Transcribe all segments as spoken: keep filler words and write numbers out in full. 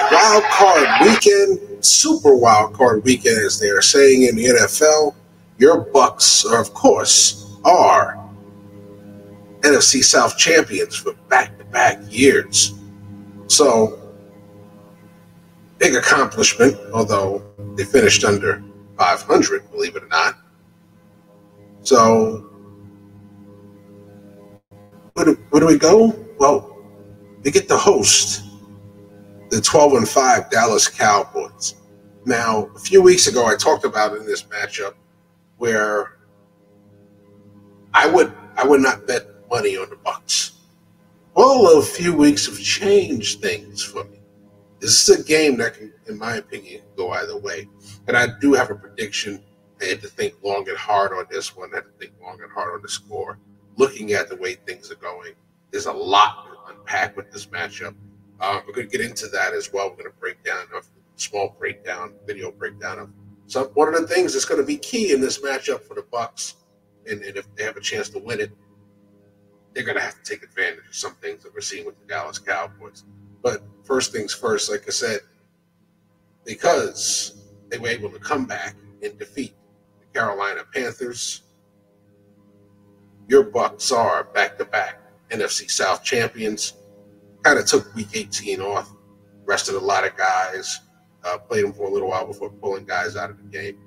Wild card weekend, super wild card weekend, as they are saying in the N F L. Your Bucs, are, of course, are N F C South champions for back-to-back years. So, big accomplishment, although they finished under five hundred, believe it or not. So, where do, where do we go? Well, we get to host the twelve and five Dallas Cowboys. Now, a few weeks ago, I talked about in this matchup where I would I would not bet money on the Bucs. Well, a few weeks have changed things for me. This is a game that can, in my opinion, go either way. And I do have a prediction. I had to think long and hard on this one. I had to think long and hard on the score. Looking at the way things are going, there's a lot to unpack with this matchup. Uh, we're going to get into that as well. We're going to break down a small breakdown, video breakdown of some one of the things that's going to be key in this matchup for the Bucs. And, and if they have a chance to win it, they're going to have to take advantage of some things that we're seeing with the Dallas Cowboys. But first things first, like I said, because they were able to come back and defeat the Carolina Panthers, your Bucs are back-to-back N F C South champions. Kind of took week eighteen off, rested a lot of guys, uh, played them for a little while before pulling guys out of the game.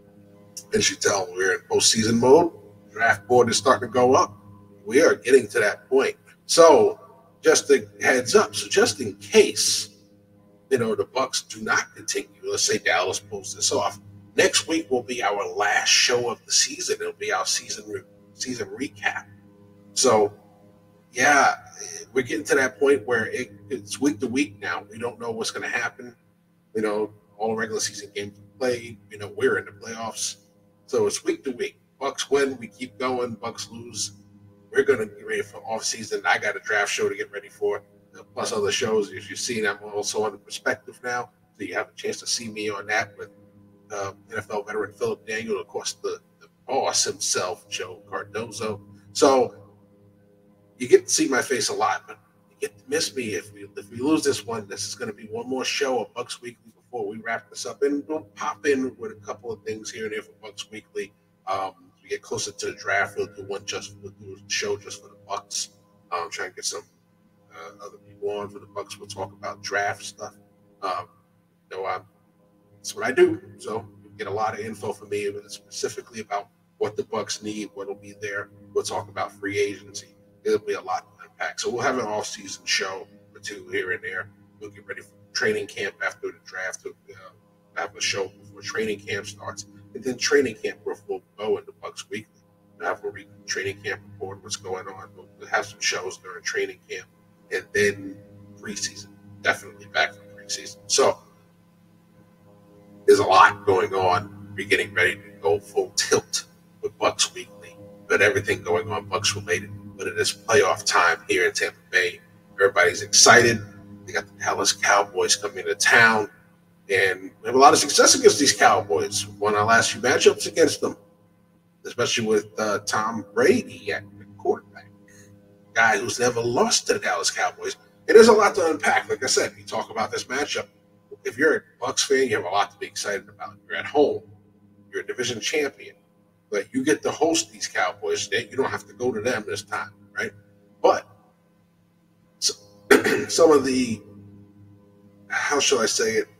As you tell, we're in postseason mode. Draft board is starting to go up. We are getting to that point. So just a heads up. So just in case, you know, the Bucs do not continue, let's say Dallas pulls this off, next week will be our last show of the season. It'll be our season re- season recap. So, yeah, we're getting to that point where it, it's week to week now. We don't know what's going to happen. You know, all regular season games are played. You know, we're in the playoffs. So it's week to week. Bucs win, we keep going. Bucs lose, we're going to get ready for off season. I got a draft show to get ready for, plus other shows. As you've seen, I'm also on the perspective now, so you have a chance to see me on that with uh, N F L veteran Philip Daniel, of course, the, the boss himself, Joe Cardozo. So you get to see my face a lot, but you get to miss me if we if we lose this one. This is going to be one more show of Bucs Weekly before we wrap this up, and we'll pop in with a couple of things here and there for Bucs Weekly. Um, as we get closer to the draft, we'll do one just we'll do a show just for the Bucs. Um, try and get some uh, other people on for the Bucs. We'll talk about draft stuff. Um, you know, I'm, that's what I do. So you get a lot of info from me, but specifically about what the Bucs need, what'll be there. We'll talk about free agency. It'll be a lot to unpack. So we'll have an all-season show or two here and there. We'll get ready for training camp after the draft. We'll uh, have a show before training camp starts. And then training camp will go into Bucs Weekly. We'll have a re- training camp report, what's going on. We'll have some shows during training camp. And then preseason. Definitely back from preseason. So there's a lot going on. We're getting ready to go full tilt with Bucs Weekly. But everything going on Bucs related. But it is playoff time here in Tampa Bay. Everybody's excited. They got the Dallas Cowboys coming to town. And we have a lot of success against these Cowboys. Won our last few matchups against them, especially with uh, Tom Brady at the quarterback, guy who's never lost to the Dallas Cowboys. And there's a lot to unpack. Like I said, you talk about this matchup. If you're a Bucs fan, you have a lot to be excited about. You're at home. You're a division champion. But you get to host these Cowboys. You don't have to go to them this time, right? But so, some of the, how shall I say it,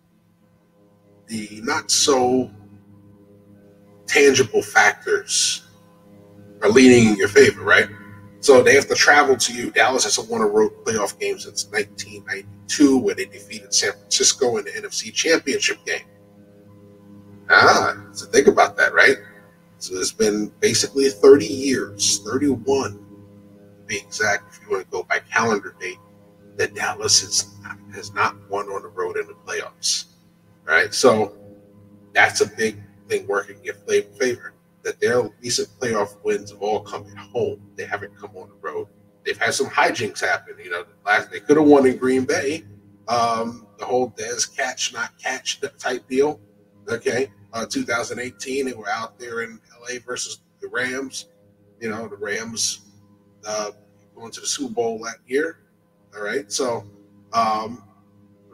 the not so tangible factors are leaning in your favor, right? So they have to travel to you. Dallas hasn't won a road playoff game since nineteen ninety-two, where they defeated San Francisco in the N F C Championship game. Ah, so think about that, right? So it's been basically thirty years, thirty-one to be exact, if you want to go by calendar date, that Dallas is, has not won on the road in the playoffs. Right, so that's a big thing working in your favor. That their recent playoff wins have all come at home. They haven't come on the road. They've had some hijinks happen. You know, last they could have won in Green Bay. Um, the whole Dez catch not catch type deal. Okay, uh, two thousand eighteen, they were out there in L A versus the Rams. You know, the Rams uh, going to the Super Bowl that year. All right, so. Um,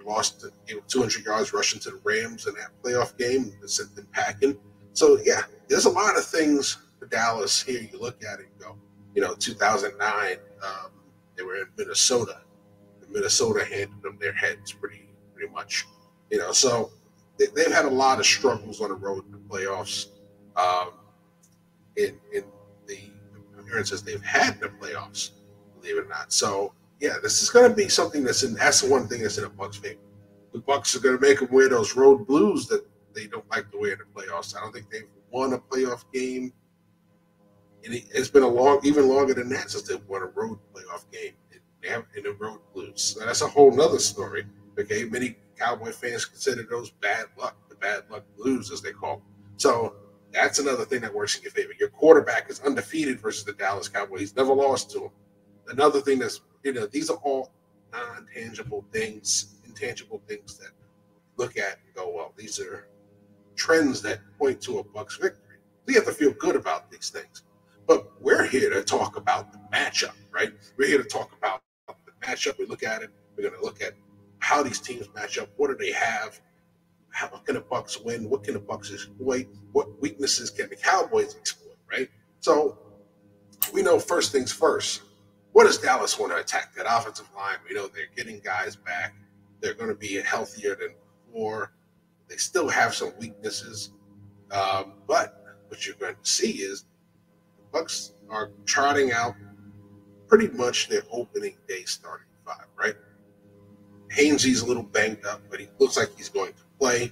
lost you know, two hundred yards rushing to the Rams in that playoff game that sent them packing. So, yeah, there's a lot of things for Dallas here. You look at it and go, you know, two thousand nine, um, they were in Minnesota. And Minnesota handed them their heads pretty pretty much. You know, so they, they've had a lot of struggles on the road in the playoffs. Um, in, in the appearances they've had in the playoffs, believe it or not. So, yeah, this is going to be something that's in, that's the one thing that's in a Bucs favor. The Bucs are going to make them wear those road blues that they don't like to wear in the playoffs. I don't think they've won a playoff game. And it, it's been a long, even longer than that since they've won a road playoff game in, in the road blues. So that's a whole nother story. Okay, many Cowboy fans consider those bad luck, the bad luck blues, as they call them. So that's another thing that works in your favor. Your quarterback is undefeated versus the Dallas Cowboys. He's never lost to them. Another thing that's, you know, these are all non-tangible things, intangible things that look at and go, well, these are trends that point to a Bucs victory. We have to feel good about these things. But we're here to talk about the matchup, right? We're here to talk about the matchup. We look at it. We're going to look at how these teams match up. What do they have? How can the Bucs win? What can the Bucs exploit? What weaknesses can the Cowboys exploit, right? So we know first things first. What does Dallas want to attack? That offensive line, we know they're getting guys back. They're going to be healthier than before. They still have some weaknesses. Um, but what you're going to see is the Bucs are trotting out pretty much their opening day starting five, right? Hainsey's a little banged up, but he looks like he's going to play.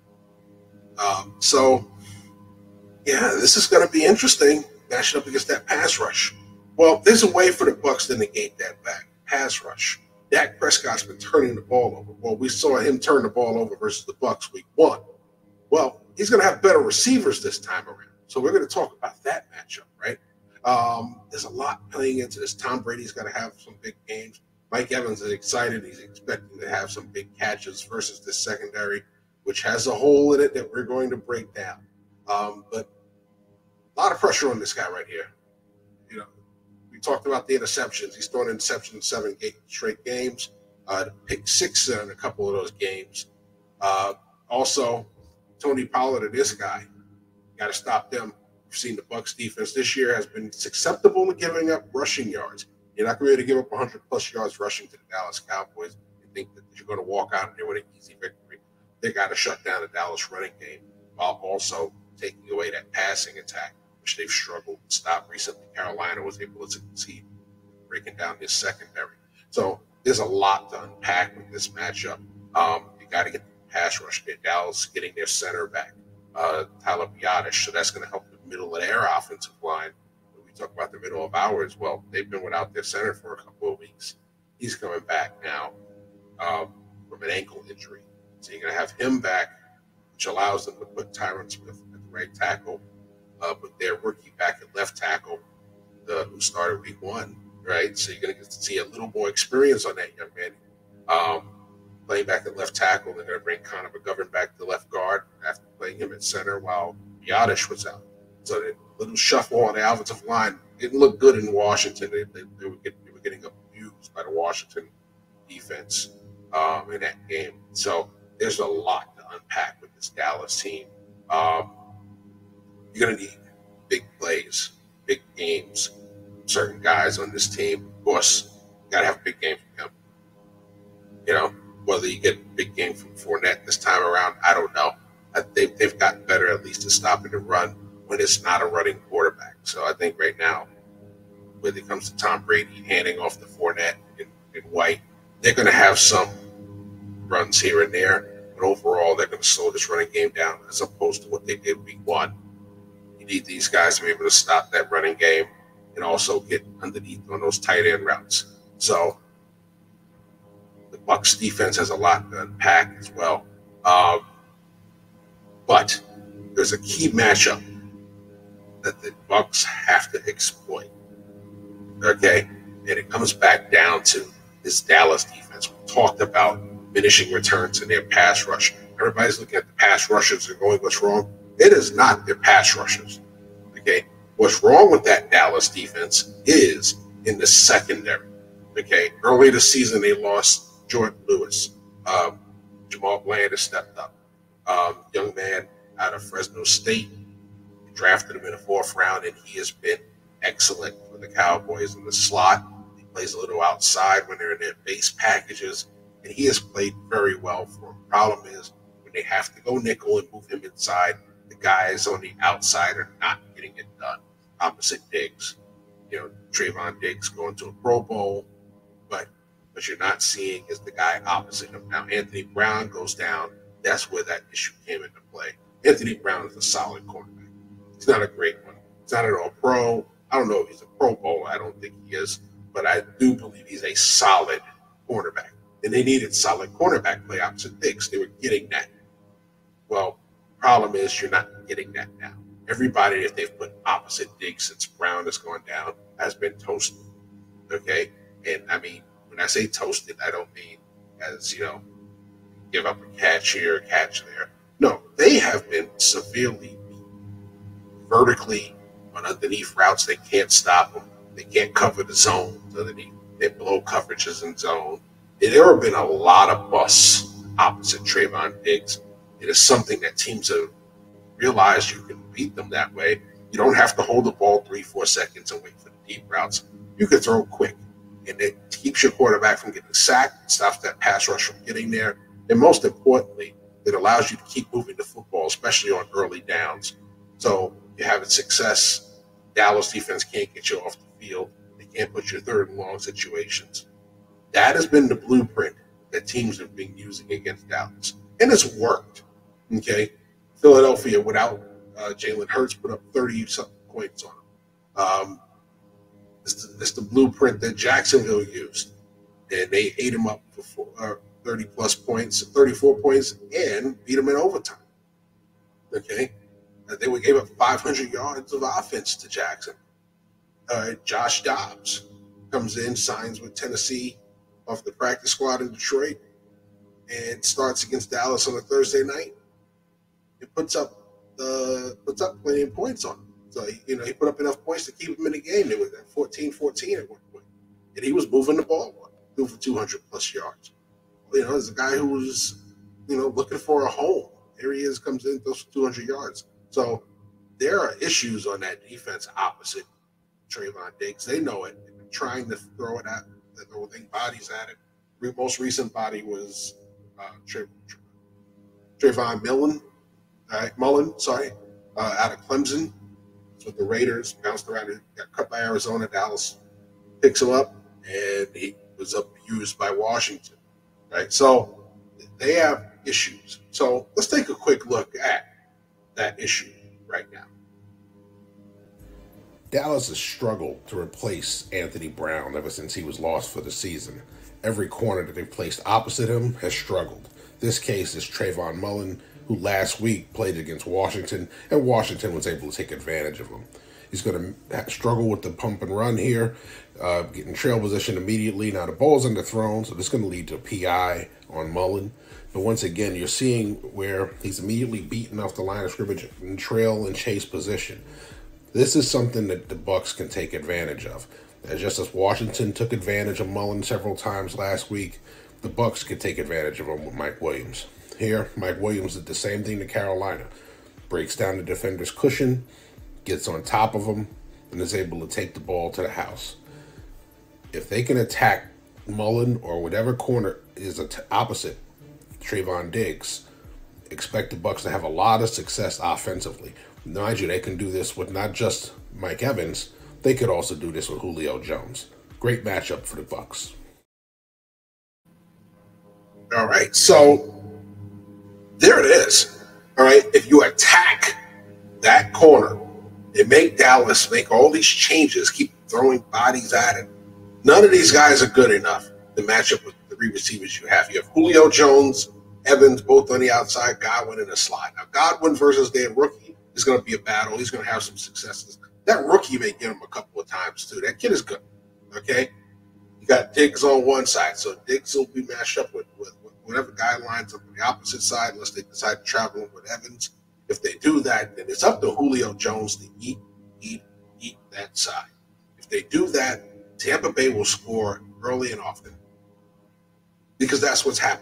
Um, so, yeah, this is going to be interesting, matching up against that pass rush. Well, there's a way for the Bucs to negate that back pass rush. Dak Prescott's been turning the ball over. Well, we saw him turn the ball over versus the Bucs week one. Well, he's going to have better receivers this time around. So we're going to talk about that matchup, right? Um, there's a lot playing into this. Tom Brady's going to have some big games. Mike Evans is excited. He's expecting to have some big catches versus this secondary, which has a hole in it that we're going to break down. Um, but a lot of pressure on this guy right here. You know, we talked about the interceptions. He's thrown interceptions in seven straight games. Uh, pick six in a couple of those games. Uh, also, Tony Pollard and this guy, got to stop them. We've seen the Bucs defense this year has been susceptible to giving up rushing yards. You're not going to be able to give up one hundred plus yards rushing to the Dallas Cowboys. You think that you're going to walk out there with an easy victory. They got to shut down the Dallas running game while also taking away that passing attack, which they've struggled to stop recently. Carolina was able to succeed breaking down this secondary. So there's a lot to unpack with this matchup. Um, you got to get the pass rush there. Dallas getting their center back, uh, Tyler Biadasz. So that's going to help the middle of their offensive line. Talk about the middle of ours. Well, they've been without their center for a couple of weeks. He's coming back now um, from an ankle injury. So you're going to have him back, which allows them to put Tyron Smith at the right tackle, uh, put their rookie back at left tackle, the, who started week one, right? So you're going to get to see a little more experience on that young man. Um, playing back at left tackle, they're going to bring Connor McGovern back to left guard after playing him at center while Biadasz was out. So the little shuffle on the offensive line didn't look good in Washington. They, they, they, were, getting, they were getting abused by the Washington defense um, in that game. So there's a lot to unpack with this Dallas team. Um, you're going to need big plays, big games, certain guys on this team. Of course, you got to have a big game from him. You know, whether you get a big game from Fournette this time around, I don't know. I, they, they've gotten better at least at stopping the run when it's not a running quarterback. So I think right now, when it comes to Tom Brady handing off the Fournette and, and White, they're going to have some runs here and there, but overall they're going to slow this running game down as opposed to what they did week one. You need these guys to be able to stop that running game and also get underneath on those tight end routes. So the Bucs defense has a lot to unpack as well. Um, but there's a key matchup that the Bucs have to exploit. Okay? And it comes back down to this Dallas defense. We talked about diminishing returns in their pass rush. Everybody's looking at the pass rushers and going, what's wrong? It is not their pass rushers. Okay? What's wrong with that Dallas defense is in the secondary. Okay? Early this season, they lost Jordan Lewis. Um, Jamal Bland has stepped up. Um, young man out of Fresno State, drafted him in the fourth round, and he has been excellent for the Cowboys in the slot. He plays a little outside when they're in their base packages, and he has played very well for them. Problem is, when they have to go nickel and move him inside, the guys on the outside are not getting it done. Opposite Diggs. You know, Trayvon Diggs going to a Pro Bowl, but what you're not seeing is the guy opposite him. Now, Anthony Brown goes down. That's where that issue came into play. Anthony Brown is a solid cornerback. He's not a great one. He's not an all-pro. I don't know if he's a Pro Bowl. I don't think he is, but I do believe he's a solid cornerback. And they needed solid cornerback play opposite Diggs. They were getting that. Well, problem is you're not getting that now. Everybody that they've put opposite Diggs since Brown has gone down has been toasted. Okay? And I mean, when I say toasted, I don't mean as, you know, give up a catch here, a catch there. No, they have been severely vertically on underneath routes. They can't stop them. They can't cover the zone underneath. They blow coverages in zone. There have been a lot of busts opposite Trayvon Diggs. It is something that teams have realized you can beat them that way. You don't have to hold the ball three, four seconds and wait for the deep routes. You can throw quick, and it keeps your quarterback from getting sacked, stops that pass rush from getting there, and most importantly, it allows you to keep moving the football, especially on early downs. So you're having success. Dallas defense can't get you off the field. They can't put you in third and long situations. That has been the blueprint that teams have been using against Dallas, and it's worked. Okay, Philadelphia without uh, Jalen Hurts put up thirty something points on them. Um, it's, the, it's the blueprint that Jacksonville used, and they ate him up for four, uh, thirty plus points, thirty-four points, and beat him in overtime. Okay, uh, they would gave up five hundred yards of offense to Jackson. Uh, Josh Dobbs comes in, signs with Tennessee off the practice squad in Detroit, and starts against Dallas on a Thursday night. It puts up the uh, puts up plenty of points on him. So you know he put up enough points to keep him in the game. They were at fourteen fourteen at one point, and he was moving the ball, threw for two hundred plus yards. You know, as a guy who was you know looking for a home, here he is, comes in, throws for two hundred yards. So there are issues on that defense opposite Trayvon Diggs. They know it. They've been trying to throw it at, throwing bodies at it. The most recent body was uh, Tra- Tra- Trayvon Millen. All right, Mullen, sorry, uh, out of Clemson. It's with the Raiders, bounced around, and got cut by Arizona. Dallas picks him up, and he was abused by Washington. Right, so they have issues. So let's take a quick look at that issue right now. Dallas has struggled to replace Anthony Brown ever since he was lost for the season. Every corner that they've placed opposite him has struggled. This case is Trayvon Mullen, who last week played against Washington, and Washington was able to take advantage of him. He's going to struggle with the pump and run here, uh, getting trail position immediately. Now the ball's underthrown, so this is going to lead to a P I on Mullen. But once again, you're seeing where he's immediately beaten off the line of scrimmage in trail and chase position. This is something that the Bucs can take advantage of. And just as Washington took advantage of Mullen several times last week, the Bucs could take advantage of him with Mike Williams. Here, Mike Williams did the same thing to Carolina. Breaks down the defender's cushion, gets on top of him, and is able to take the ball to the house. If they can attack Mullen or whatever corner is opposite Trayvon Diggs, expect the Bucs to have a lot of success offensively. Mind you, they can do this with not just Mike Evans, they could also do this with Julio Jones. Great matchup for the Bucs. All right, so there it is. All right, if you attack that corner and make Dallas make all these changes, keep throwing bodies at it, none of these guys are good enough to match up with the three receivers you have. You have Julio Jones, Evans, both on the outside, Godwin in the slot. Now, Godwin versus their rookie is going to be a battle. He's going to have some successes. That rookie may get him a couple of times, too. That kid is good, okay? You got Diggs on one side, so Diggs will be matched up with, with, with whatever guy lines up on the opposite side unless they decide to travel with Evans. If they do that, then it's up to Julio Jones to eat, eat, eat that side. If they do that, Tampa Bay will score early and often because that's what's happening.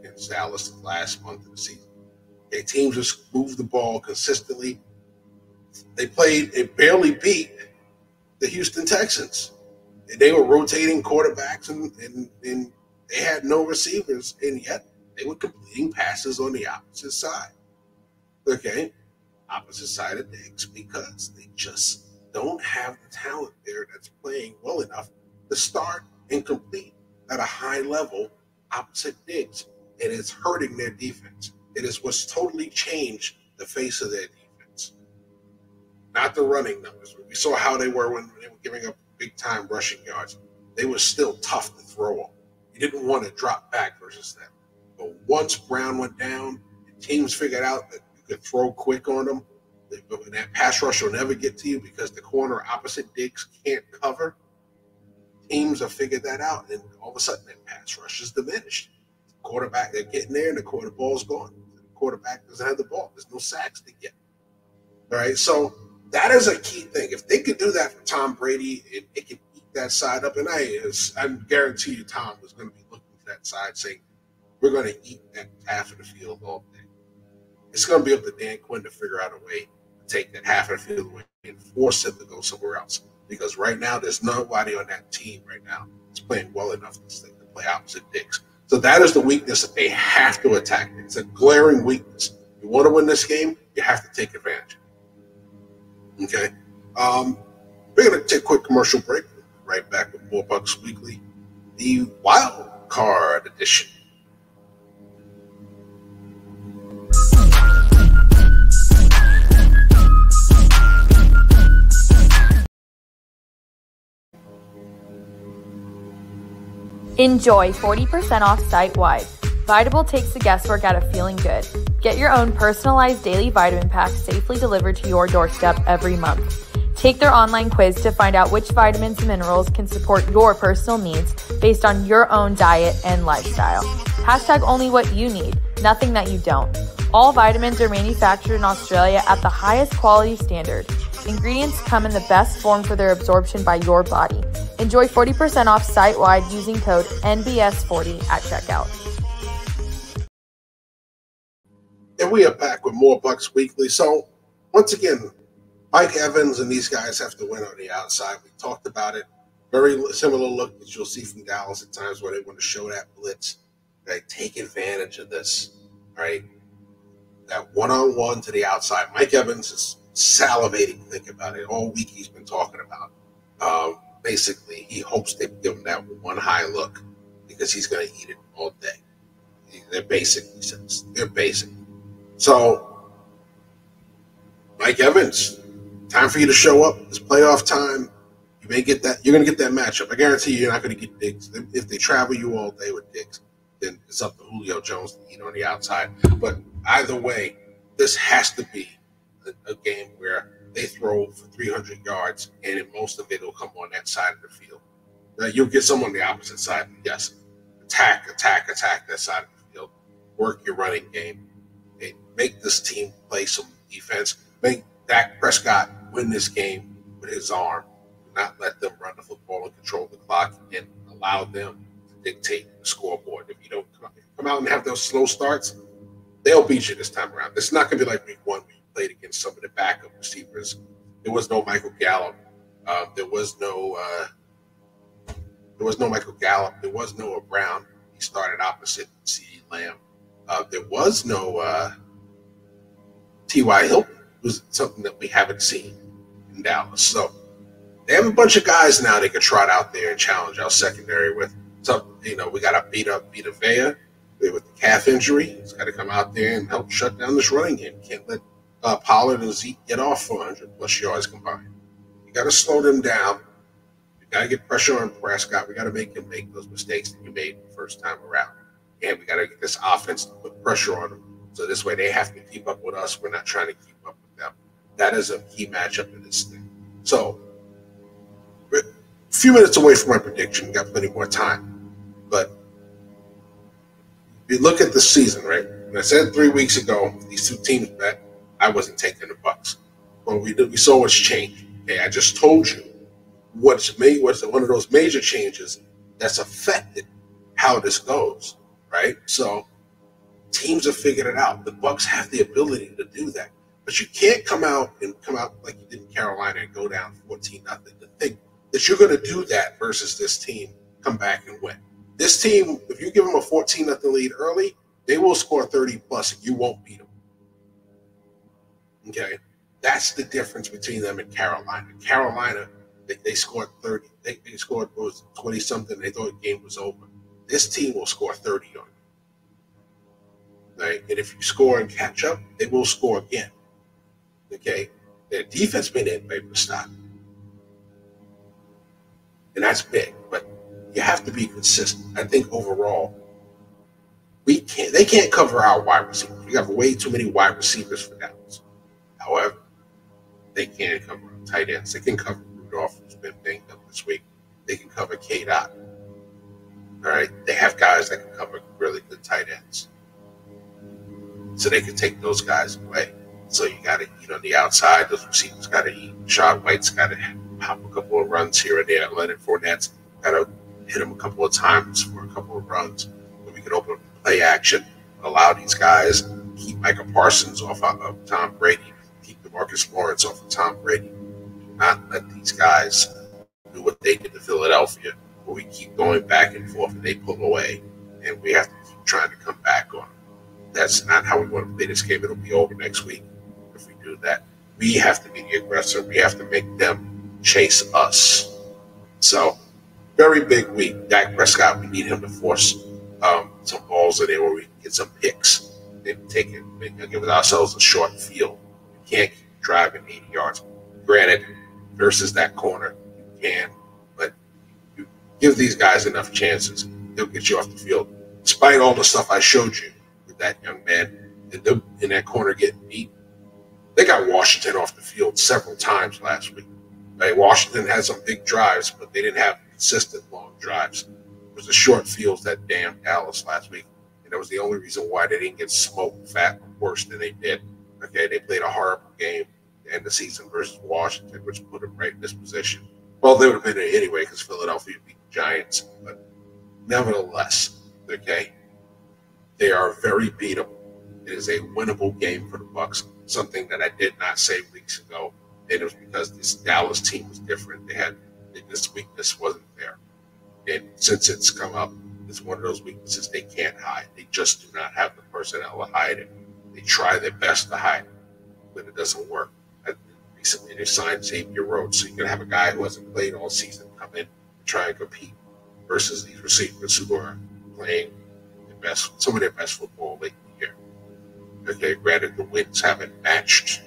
against Dallas last month of the season. Okay, teams just moved the ball consistently. They played, it barely beat the Houston Texans. And they were rotating quarterbacks, and, and, and they had no receivers, and yet they were completing passes on the opposite side. Okay, opposite side of Diggs, because they just don't have the talent there that's playing well enough to start and complete at a high level opposite Diggs. And it's hurting their defense. It is what's totally changed the face of their defense. Not the running numbers. We saw how they were when they were giving up big-time rushing yards. They were still tough to throw on. You didn't want to drop back versus them. But once Brown went down, and teams figured out that you could throw quick on them, but that pass rush will never get to you because the corner opposite Diggs can't cover. Teams have figured that out, and all of a sudden that pass rush is diminished. The quarterback, they're getting there, and the quarter ball's gone. The quarterback doesn't have the ball. There's no sacks to get. All right, so that is a key thing. If they could do that for Tom Brady, it, it could eat that side up. And I, is, I guarantee you Tom is going to be looking to that side saying, we're going to eat that half of the field all day. It's going to be up to Dan Quinn to figure out a way to take that half of the field away and force him to go somewhere else. Because right now, there's nobody on that team right now that's playing well enough to play opposite Diggs. So that is the weakness that they have to attack. It's a glaring weakness. You want to win this game, you have to take advantage. Okay? Um, we're going to take a quick commercial break. Right back with more Bucs Weekly, the Wild Card Edition. Enjoy forty percent off site-wide. Vitable takes the guesswork out of feeling good. Get your own personalized daily vitamin pack safely delivered to your doorstep every month. Take their online quiz to find out which vitamins and minerals can support your personal needs based on your own diet and lifestyle. Hashtag only what you need, nothing that you don't. All vitamins are manufactured in Australia at the highest quality standard. Ingredients come in the best form for their absorption by your body. Enjoy forty percent off site-wide using code N B S forty at checkout. And we are back with more Bucs Weekly. So, once again, Mike Evans and these guys have to win on the outside. We talked about it. Very similar look that you'll see from Dallas at times where they want to show that blitz. Right? Take advantage of this. Right? That one-on-one to the outside. Mike Evans is salivating to think about it. All week he's been talking about. Um, basically, he hopes they give him that one high look because he's going to eat it all day. They're basic, he says. They're basic. So, Mike Evans, time for you to show up. It's playoff time. You may get that. You're going to get that matchup. I guarantee you, you're not going to get Diggs. If they travel you all day with Diggs, then it's up to Julio Jones to eat on the outside. But either way, this has to be a, a game where they throw for three hundred yards, and most of it will come on that side of the field. Now, you'll get some on the opposite side. Yes, attack, attack, attack that side of the field. Work your running game. And make this team play some defense. Make Dak Prescott win this game with his arm. Do not let them run the football and control the clock and allow them to dictate the scoreboard. If you don't come out and have those slow starts, they'll beat you this time around. It's not going to be like week one where you played against some of the backup receivers. There was no Michael Gallup. Uh, there was no uh, there was no Michael Gallup. There was Noah Brown. He started opposite CeeDee Lamb. Uh, there was no uh, T Y Hilton. It was something that we haven't seen in Dallas. So they have a bunch of guys now they can trot out there and challenge our secondary with. So, you know, we got to beat up Vita Vea with the calf injury. He's got to come out there and help shut down this running game. Can't let uh, Pollard and Zeke get off four hundred plus yards combined. You got to slow them down. You got to get pressure on Prescott. We got to make him make those mistakes that you made the first time around. And we got to get this offense to put pressure on them. So this way they have to keep up with us. We're not trying to keep up with them. That is a key matchup in this thing. So we're a few minutes away from my prediction. We got plenty more time. But if you look at the season, right? When I said three weeks ago, these two teams met, I wasn't taking the Bucs. Well, we did, we saw what's changed. Okay, I just told you what's made what's one of those major changes that's affected how this goes, right? So Teams have figured it out. The Bucs have the ability to do that. But you can't come out and come out like you did in Carolina and go down fourteen nothing to think that you're going to do that versus this team, come back and win. This team, if you give them a fourteen nothing lead early, they will score thirty plus and you won't beat them. Okay? That's the difference between them and Carolina. Carolina, they, they scored thirty. They, they scored was twenty something. They thought the game was over. This team will score thirty on you. Right? And if you score and catch up, they will score again. Okay? Their defense been in paper stop. And that's big. But you have to be consistent. I think overall, we can't they can't cover our wide receivers. We have way too many wide receivers for Dallas. However, they can cover tight ends. They can cover Rudolph, who's been banged up this week. They can cover K-Dot. All right? They have guys that can cover really good tight ends. So they can take those guys away. So you got to eat on the outside. Those receivers got to eat. Sean White's got to pop a couple of runs here and there. Leonard Fournette's got to hit him a couple of times for a couple of runs. But we can open up the play action, allow these guys, keep Micah Parsons off of Tom Brady, keep DeMarcus Lawrence off of Tom Brady. Do not let these guys do what they did to Philadelphia, where we keep going back and forth and they pull away, and we have to keep trying to come back on them. That's not how we want to play this game. It'll be over next week if we do that. We have to be the aggressor. We have to make them chase us. So, very big week. Dak Prescott, we need him to force um, some balls in there where we can get some picks. Maybe take it, maybe give ourselves a short field. We can't keep driving eighty yards. Granted, versus that corner, you can, but you give these guys enough chances, they'll get you off the field. Despite all the stuff I showed you, that young man in, in that corner getting beat. They got Washington off the field several times last week. Right? Washington had some big drives, but they didn't have consistent long drives. It was the short fields that damned Dallas last week, and that was the only reason why they didn't get smoked fat worse than they did. Okay, they played a horrible game to end the season versus Washington, which put them right in this position. Well, they would have been in it anyway because Philadelphia beat the Giants, but nevertheless, okay, they are very beatable. It is a winnable game for the Bucs, something that I did not say weeks ago. And it was because this Dallas team was different. They had this weakness wasn't there. And since it's come up, it's one of those weaknesses they can't hide. They just do not have the personnel to hide it. They try their best to hide it, but it doesn't work. I, recently, they signed Xavier Rhodes, so you can have a guy who hasn't played all season come in and try and compete versus these receivers who are playing Best, some of their best football late in the year. Okay, granted the wins haven't matched,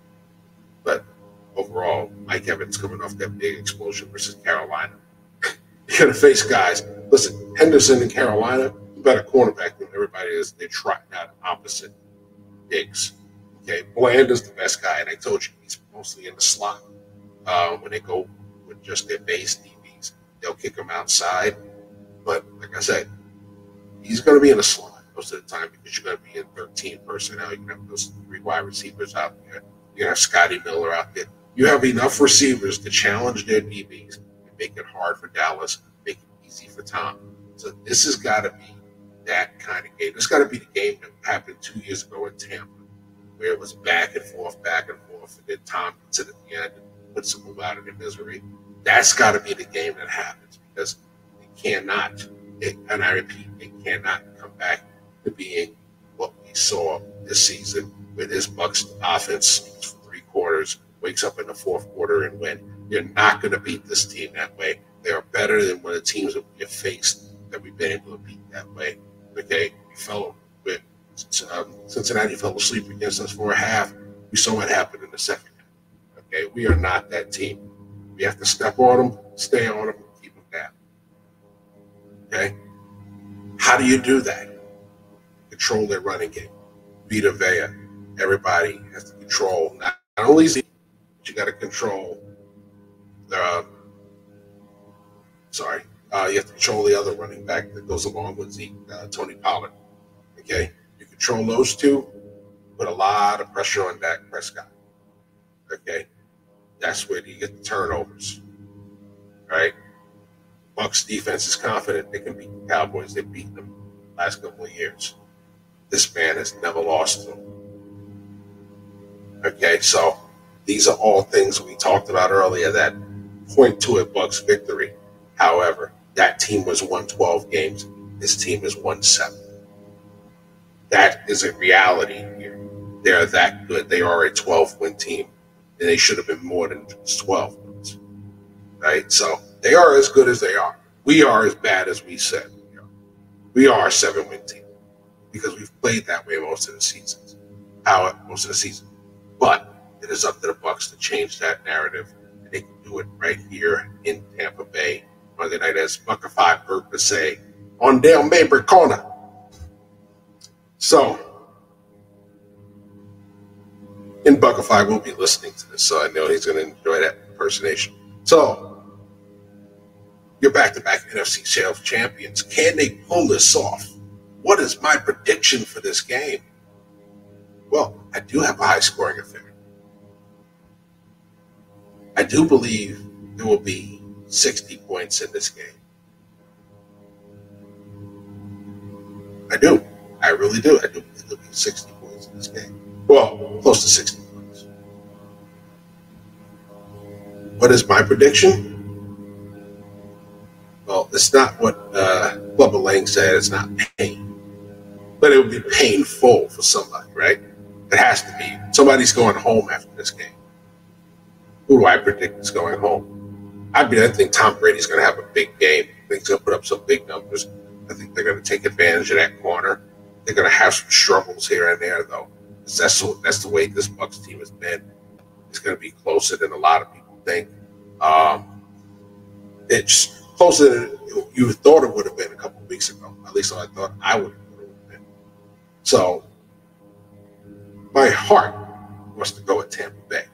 but overall, Mike Evans coming off that big explosion versus Carolina. You're going to face guys. Listen, Henderson in Carolina, you better cornerback than everybody is. They're trotting out opposite digs. Okay, Bland is the best guy, and I told you he's mostly in the slot. Uh, when they go with just their base D Bs, they'll kick him outside. But like I said, he's going to be in the slot most of the time because you're going to be in thirteen personnel. You're going to have those three wide receivers out there. You're going to have Scotty Miller out there. You have enough receivers to challenge their D Bs and make it hard for Dallas, make it easy for Tom. So this has got to be that kind of game. This got to be the game that happened two years ago in Tampa, where it was back and forth, back and forth, and then Tom gets it at the end and puts them out of their misery. That's got to be the game that happens because they cannot. It, and I repeat, it cannot come back to being what we saw this season with this Bucs offense for three quarters, wakes up in the fourth quarter and win. You're not going to beat this team that way. They are better than one of the teams that we have faced that we've been able to beat that way. Okay, we fell with um, Cincinnati fell asleep against us for a half. We saw what happened in the second half. Okay, we are not that team. We have to step on them, stay on them, and keep them down. Okay? How do you do that? Control their running game. Vita Vea. Everybody has to control. Not, not only Zeke, but you got to control the, uh, sorry, uh, you have to control the other running back that goes along with Zeke, uh, Tony Pollard. Okay? You control those two, put a lot of pressure on Dak Prescott. Okay? That's where you get the turnovers. Right? Bucs defense is confident they can beat the Cowboys. They've beaten them the last couple of years. this man has never lost to. Okay, so these are all things we talked about earlier that point to a Bucs victory. However, that team was won twelve games. This team has won seven. That is a reality here. They're that good. They are a twelve-win team, and they should have been more than just twelve wins. Right? So they are as good as they are. We are as bad as we said. You know, we are a seven-win team because we've played that way most of the seasons. How most of the season. But it is up to the Bucs to change that narrative, and they can do it right here in Tampa Bay Monday night, as Bucka Five heard to say, on Dale Mabry corner. So, in Bucka Five will be listening to this, so I know he's going to enjoy that impersonation. So, you're back-to-back N F C South champions. Can they pull this off? What is my prediction for this game? Well, I do have a high-scoring affair. I do believe there will be sixty points in this game. I do. I really do. I do believe there'll be sixty points in this game. Well, close to sixty points. What is my prediction? Well, it's not what uh, Bubba Lang said. It's not pain. But it would be painful for somebody, right? It has to be. Somebody's going home after this game. Who do I predict is going home? I mean, I think Tom Brady's going to have a big game. I think he's going to put up some big numbers. I think they're going to take advantage of that corner. They're going to have some struggles here and there, though. That's, that's the way this Bucs team has been. It's going to be closer than a lot of people think. Um, it's closer than you thought it would have been a couple of weeks ago. At least I thought I would have been. So, my heart wants to go with Tampa Bay.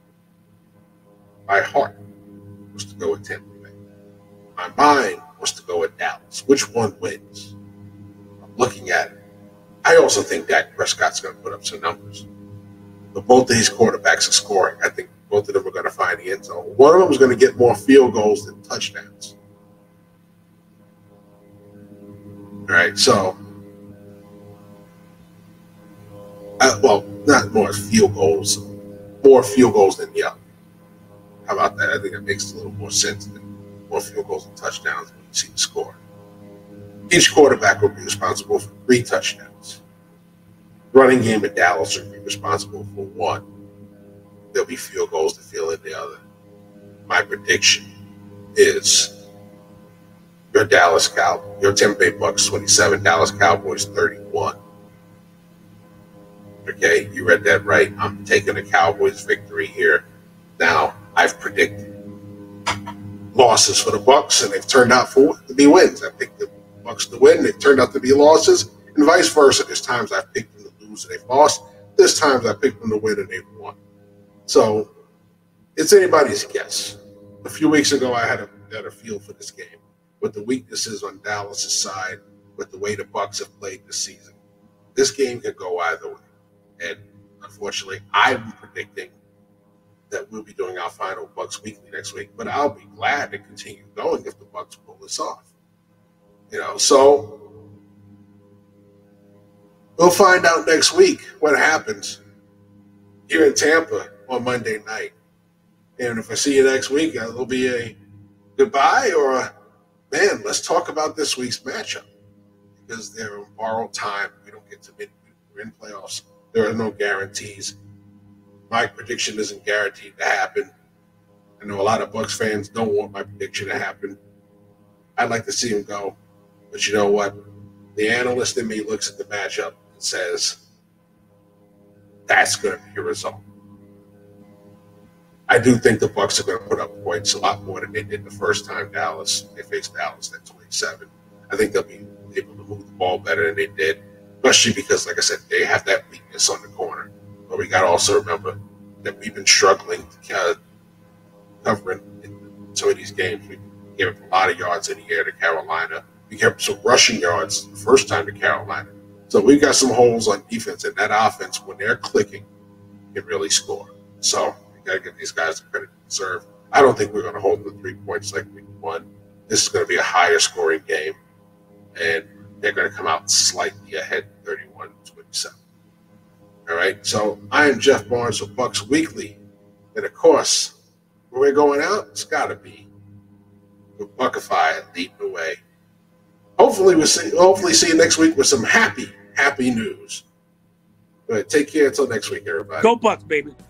My heart wants to go with Tampa Bay. My mind wants to go with Dallas. Which one wins? I'm looking at it. I also think Dak Prescott's going to put up some numbers. But both of these quarterbacks are scoring. I think both of them are going to find the end zone. One of them is going to get more field goals than touchdowns. All right, so, uh, well, not more field goals, more field goals than yeah. How about that? I think that makes a little more sense than more field goals and touchdowns when you see the score. Each quarterback will be responsible for three touchdowns. Running game at Dallas will be responsible for one. There'll be field goals to fill in the other. My prediction is your Dallas Cowboys, your Tampa Bay Bucs twenty-seven, Dallas Cowboys thirty-one. Okay, you read that right. I'm taking the Cowboys victory here. Now, I've predicted losses for the Bucs, and they've turned out for to be wins. I picked the Bucs to win; they've turned out to be losses, and vice versa. There's times I've picked them to lose and they've lost. There's times I picked them to win and they've won. So it's anybody's guess. A few weeks ago, I had a, had a feel for this game, with the weaknesses on Dallas' side, with the way the Bucs have played this season. This game could go either way, and unfortunately, I'm predicting that we'll be doing our final Bucs Weekly next week, but I'll be glad to continue going if the Bucs pull this off. You know, so we'll find out next week what happens here in Tampa on Monday night. And if I see you next week, it'll be a goodbye or a, man, let's talk about this week's matchup. Because they're on borrowed time. We don't get to mid, we're in playoffs. There are no guarantees. My prediction isn't guaranteed to happen. I know a lot of Bucs fans don't want my prediction to happen. I'd like to see him go. But you know what? The analyst in me looks at the matchup and says, that's going to be your result. I do think the Bucs are going to put up points a lot more than they did the first time Dallas. They faced Dallas at twenty-seven. I think they'll be able to move the ball better than they did, especially because, like I said, they have that weakness on the corner. But we got to also remember that we've been struggling to uh, covering in some of these games. We gave up a lot of yards in the air to Carolina. We gave up some rushing yards the first time to Carolina. So we've got some holes on defense, and that offense, when they're clicking, can really score. So we got to give these guys the credit they deserve. I don't think we're going to hold the three points like we won. This is going to be a higher scoring game. And they're going to come out slightly ahead, thirty-one twenty-seven. All right, so I am Jeff Barnes of Bucs Weekly, and of course, where we're going out, it's got to be with Buckify leading the way. Hopefully, we'll see. Hopefully, see you next week with some happy, happy news. But take care until next week, everybody. Go Bucs, baby.